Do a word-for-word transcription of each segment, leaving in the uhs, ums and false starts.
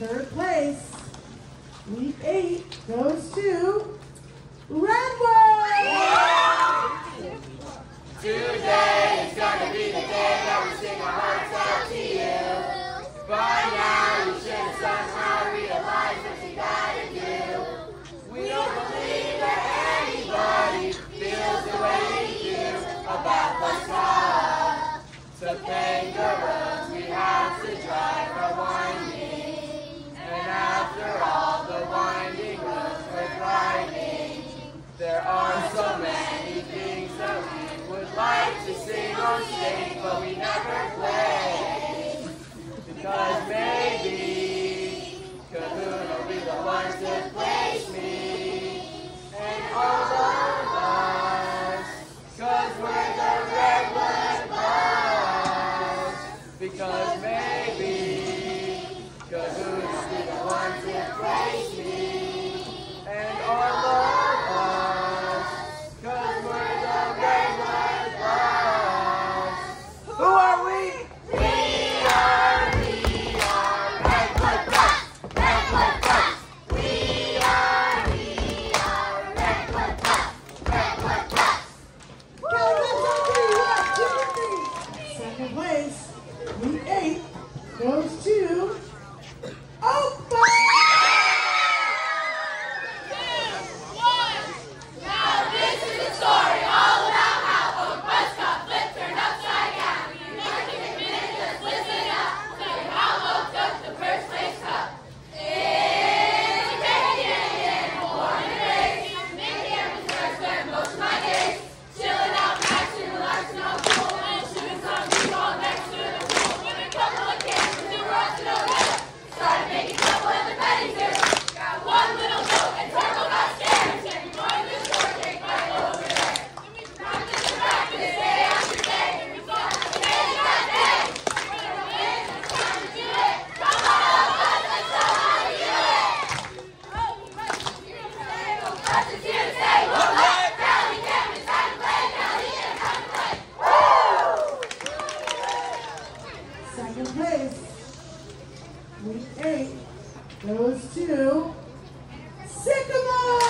Third place, week eight, goes to Redwood! Today is gonna be the day that we sing our hearts out to you. By now you should have somehow realized what you gotta do. We don't believe that anybody feels the way we do about bus stop. To pave the roads we have to drive are winding, and after all the winding roads we're driving, there are so many things that we would like to sing on stage, but we never play. Because maybe Cahoon will be the one to place me, and all of us, cause we're the Redwood Bus. Because maybe Cahoon will be the one to place me, and all of us, cause we're the Redwood Bus. Who are we? We are, we are Redwood Bus, Redwood Bus. We are, we are Redwood Bus, Redwood Bus. Second place, week eight, goes to Oakville! Second place, week eight, goes to Sycamore!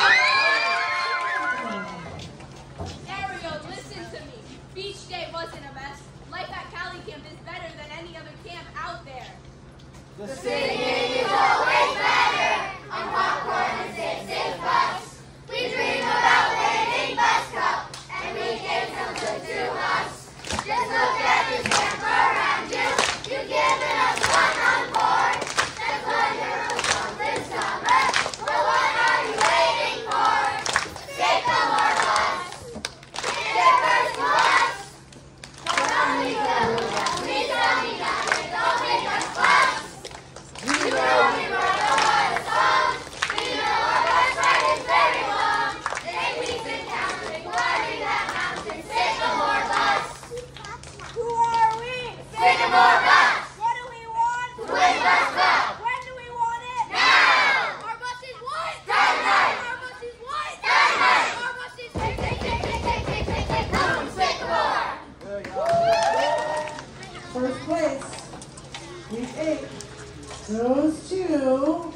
Ariel, listen to me. Beach Day wasn't a mess. Life at Cali Camp is better than any other camp out there. The singing is always better on popcorn and safe, safe bus. We dream about winning bus cup, and we get so good to us. Just look at this camp around you. You've given us one on board. That's wonderful something summer. Well, what are you waiting for? Sycamore Bus. Get first to us. Tell me Cahoon, please tell me that it don't make us fuss. You know we wrote a lot of songs. We know our bus ride is very long. Take weeks and counting, climbing that mountain. Sycamore Bus. Who are we? Sycamore Bus. What do we want? To win bus cup. When do we want it? Now. Our bus is what? Dynamite. Our bus is what? Dynamite. Our bus is Tick, tick, tick, tick, tick, tick, tick, tick. Boom, Sycamore. First place, week eight, goes to